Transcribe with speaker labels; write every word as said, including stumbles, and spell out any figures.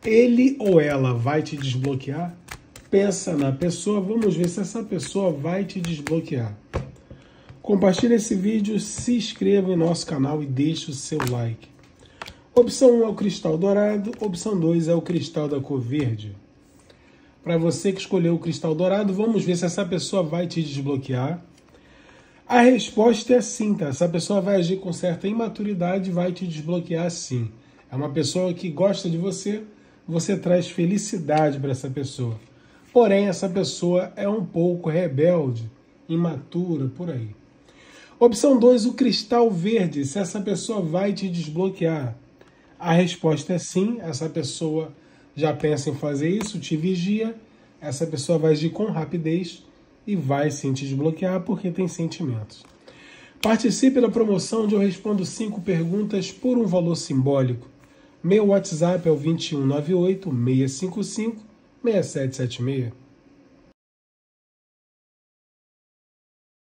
Speaker 1: Ele ou ela vai te desbloquear? Pensa na pessoa, vamos ver se essa pessoa vai te desbloquear. Compartilhe esse vídeo, se inscreva em nosso canal e deixe o seu like. Opção um é o cristal dourado, opção dois é o cristal da cor verde. Para você que escolheu o cristal dourado, vamos ver se essa pessoa vai te desbloquear. A resposta é sim, tá? Essa pessoa vai agir com certa imaturidade e vai te desbloquear sim. É uma pessoa que gosta de você, você traz felicidade para essa pessoa. Porém, essa pessoa é um pouco rebelde, imatura, por aí. Opção dois, o cristal verde, se essa pessoa vai te desbloquear. A resposta é sim, essa pessoa já pensa em fazer isso, te vigia, essa pessoa vai agir com rapidez e vai sim te desbloquear porque tem sentimentos. Participe da promoção onde eu respondo cinco perguntas por um valor simbólico. Meu WhatsApp é o dois um nove oito, seis cinco cinco, seis sete sete seis.